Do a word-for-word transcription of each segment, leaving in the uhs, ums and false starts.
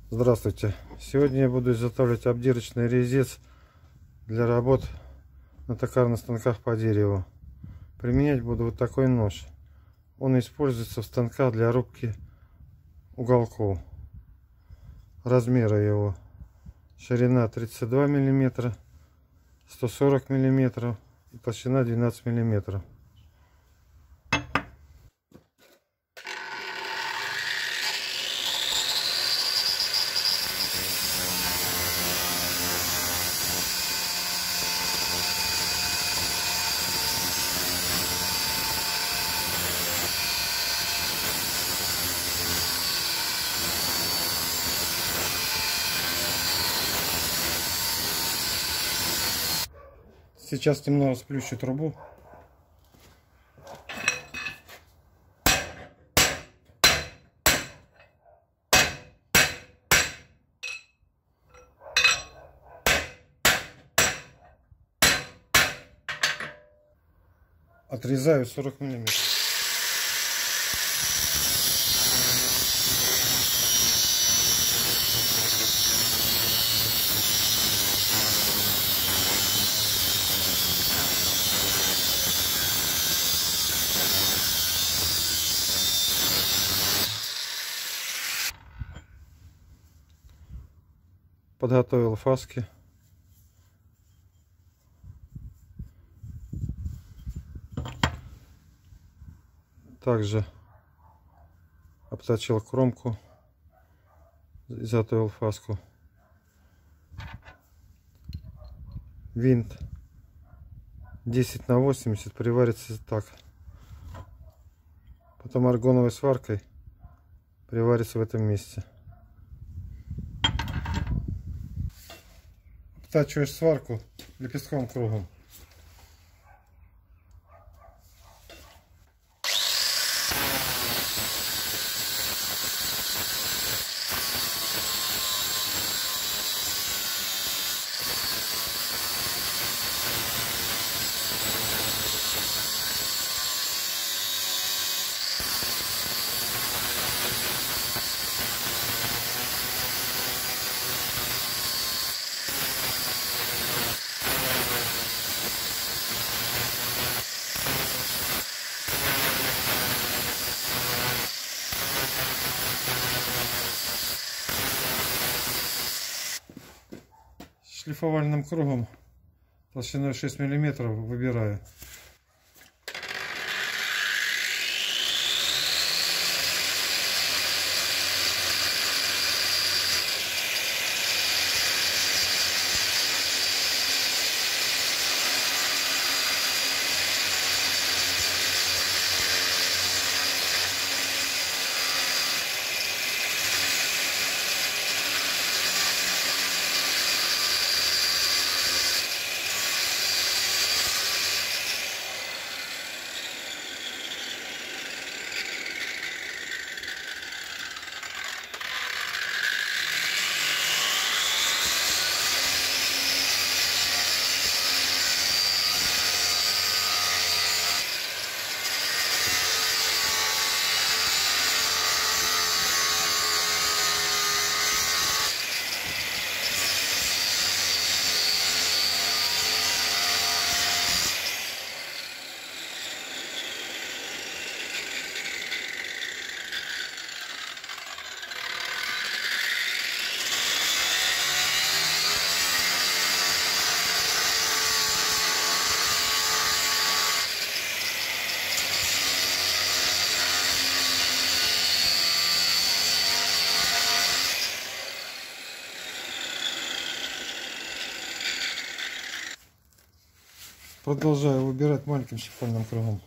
Здравствуйте! Сегодня я буду изготавливать обдирочный резец для работ на токарных станках по дереву. Применять буду вот такой нож. Он используется в станках для рубки уголков. Размеры его: ширина тридцать два миллиметра, сто сорок миллиметров и толщина двенадцать миллиметров. Сейчас немного сплющу трубу. Отрезаю сорок миллиметров. Подготовил фаски. Также обточил кромку, изготовил фаску. Винт десять на восемьдесят приварится так. Потом аргоновой сваркой приварится в этом месте. Обтачиваешь сварку лепестковым кругом. Шлифовальным кругом толщиной шесть миллиметров выбираю. Продолжаю выбирать маленьким шлифовальным кругом.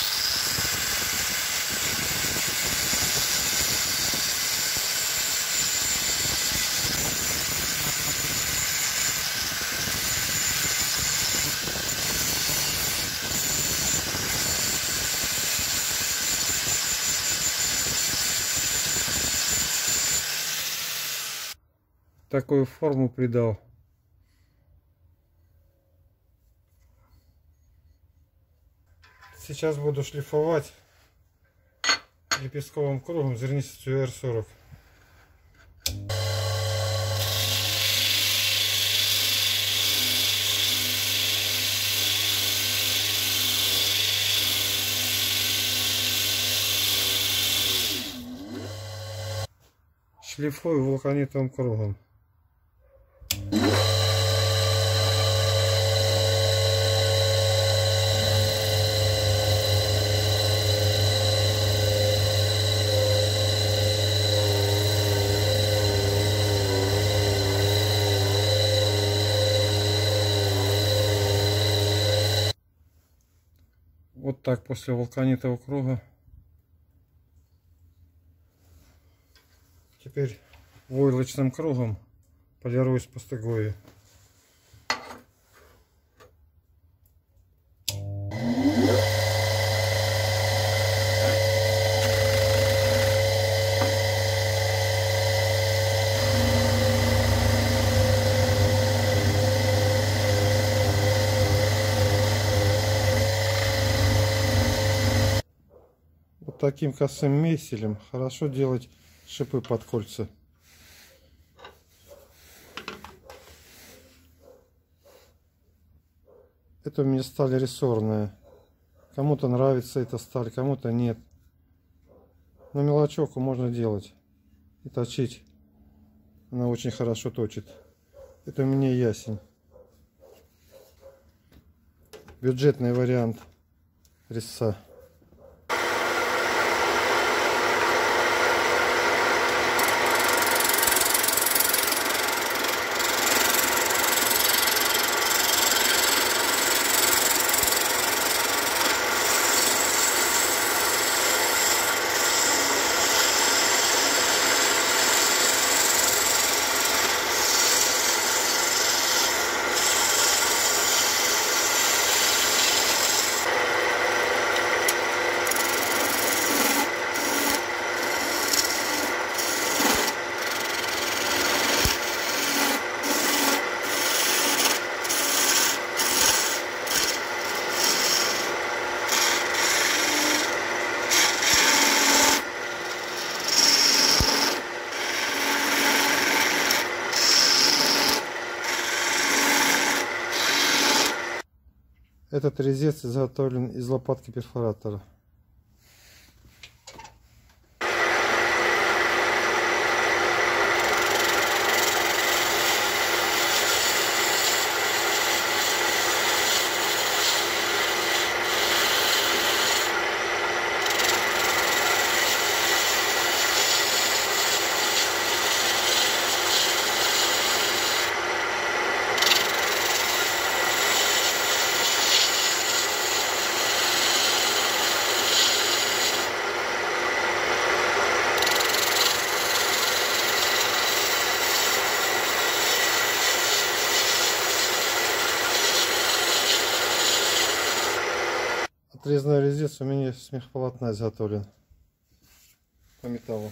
Такую форму придал. Сейчас буду шлифовать лепестковым кругом зернистостью эр сорок. шлифую вулканитовым кругом. Вот так после вулканитового круга. Теперь войлочным кругом полирую спустыгою. Вот таким косым меселем хорошо делать шипы под кольца. Это у меня сталь рессорная. Кому-то нравится эта сталь, кому-то нет. Но мелочевку можно делать и точить. Она очень хорошо точит. Это у меня ясень. Бюджетный вариант резца. Этот резец изготовлен из лопатки перфоратора. Отрезной резец у меня с мехполотна изготовлен по металлу.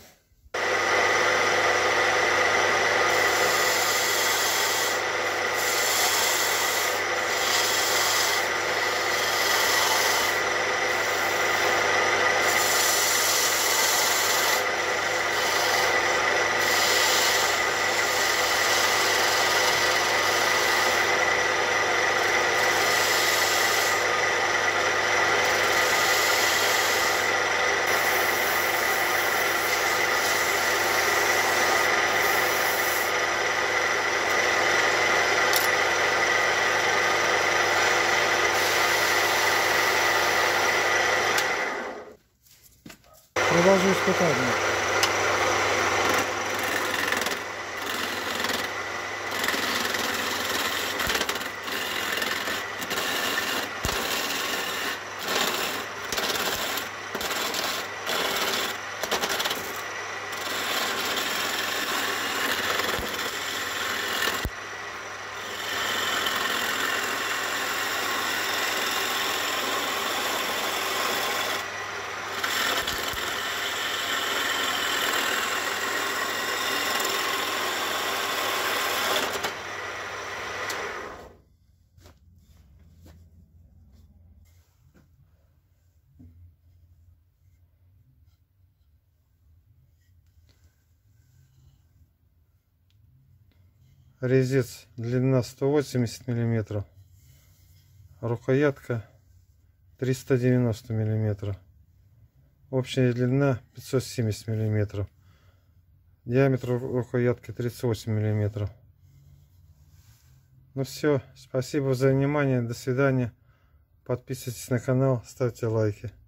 Продолжу испытание. Резец длина сто восемьдесят миллиметров, рукоятка триста девяносто миллиметров, общая длина пятьсот семьдесят миллиметров. Диаметр рукоятки тридцать восемь миллиметров. Ну все, спасибо за внимание, до свидания. Подписывайтесь на канал, ставьте лайки.